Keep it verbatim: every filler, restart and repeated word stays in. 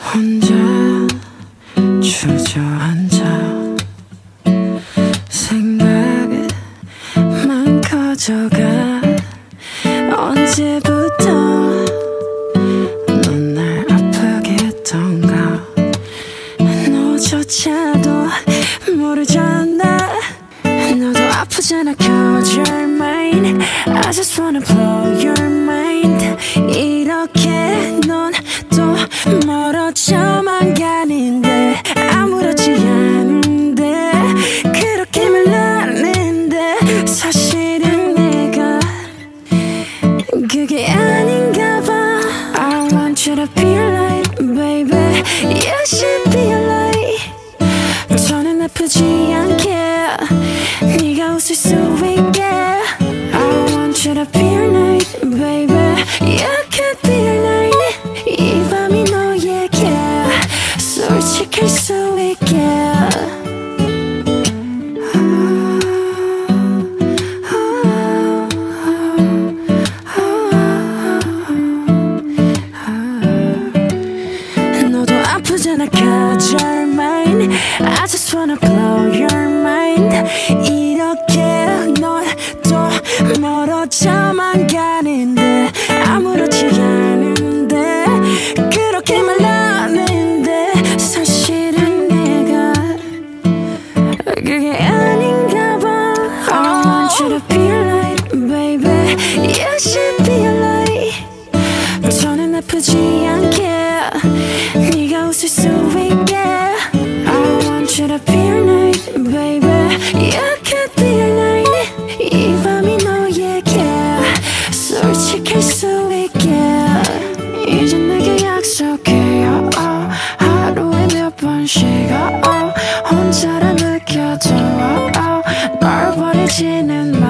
혼자 주저앉아 생각만 커져가. 언제부터 넌 날 아프게 했던가. 너조차도 모르잖아. 너도 아프잖아. Cause you're mine. I just wanna blow your mind. 이렇게 넌 또 멀어져만 가는데 아무렇지 않은데 그렇게 말하는데 사실은 내가 그게 아닌가 봐. I want you to be alright baby. You should be alright. 저는 아프지 않게 네가 웃을 수 있게. I want you to be alright baby. You could be alright. 이 밤이 너에게 솔직할 수 있게. 너도 아프잖아. Cause you're mine. I just wanna blow your mind. 이렇게 넌 또 멀어져만 가는데 아무렇지 않은데 그렇게 말하는데 사실은 내가 그게 아닌가 봐. I want you to be alright baby. You should be alright. 저는 아프지 않게 네가 웃을 수 있게. I want you to be alright baby. You could be alright. 이 밤이 너에게 솔직할 수 있게. 이제 내게 약속해요. oh. 하루에 몇 번씩 oh, oh. 혼자라 느껴도 oh, oh. 널 버리지는